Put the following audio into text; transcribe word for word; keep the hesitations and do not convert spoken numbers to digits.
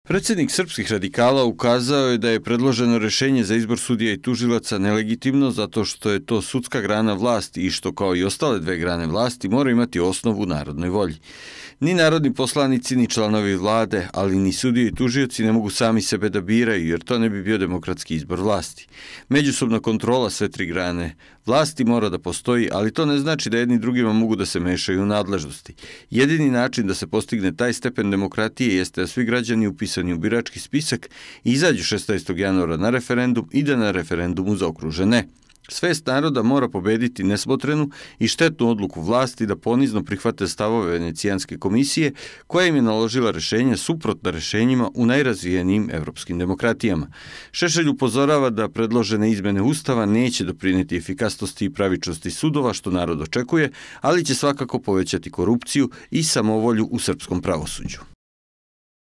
Predsjednik srpskih radikala ukazao je da je predloženo rješenje za izbor sudija i tužilaca nelegitimno zato što je to sudska grana vlasti i što kao i ostale dve grane vlasti mora imati osnovu u narodnoj volji. Ni narodni poslanici, ni članovi vlade, ali ni sudije i tužioci ne mogu sami sebe da biraju jer to ne bi bio demokratski izbor vlasti. Međusobna kontrola sve tri grane vlasti mora da postoji, ali to ne znači da jedni drugima mogu da se mešaju u nadležnosti. Jedini način da se postigne taj stepen demokratije jeste da svi građani upisani u birački spisak izađu šesnaestog januara na referendum i da na referendumu zaokruže ne. Svest naroda mora pobediti nesmotrenu i štetnu odluku vlasti da ponizno prihvate stavove Venecijanske komisije koja im je naložila rješenja suprotna rješenjima u najrazvijenijim evropskim demokratijama. Šešelj upozorava da predložene izmene Ustava neće doprinijeti efikasnosti i pravičnosti sudova što narod očekuje, ali će svakako povećati korupciju i samovolju u srpskom pravosuđu.